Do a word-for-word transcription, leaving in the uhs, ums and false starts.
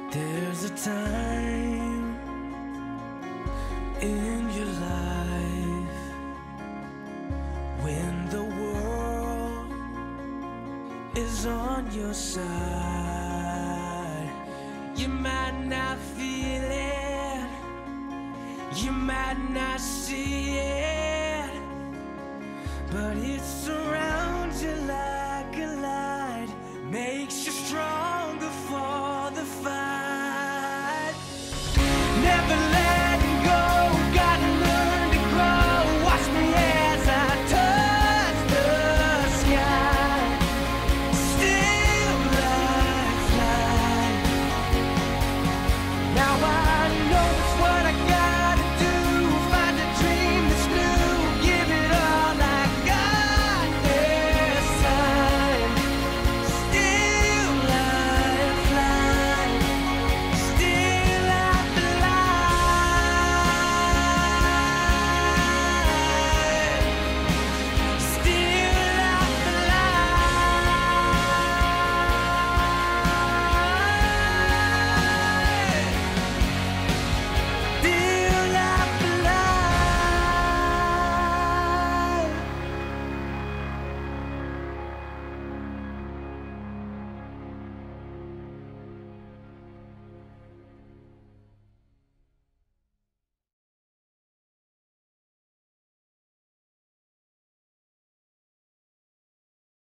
There's a time in your life when the world is on your side. You might not feel it, you might not see it, but it's around